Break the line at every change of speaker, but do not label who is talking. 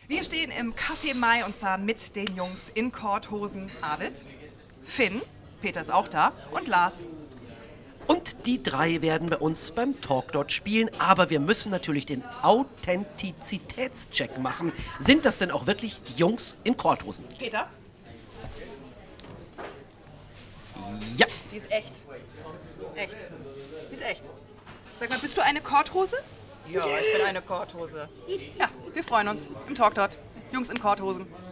Wir stehen im Café Mai und zwar mit den Jungs in Korthosen. Arvid, Finn, Peter ist auch da und Lars.
Und die drei werden bei uns beim Talk dort spielen, aber wir müssen natürlich den Authentizitätscheck machen. Sind das denn auch wirklich die Jungs in Korthosen?
Peter?
Ja.
Die ist echt. Echt. Die ist echt. Sag mal, bist du eine Korthose? Ja, ich bin eine Korthose. Ja, wir freuen uns im Talk dort. Jungs in Korthosen.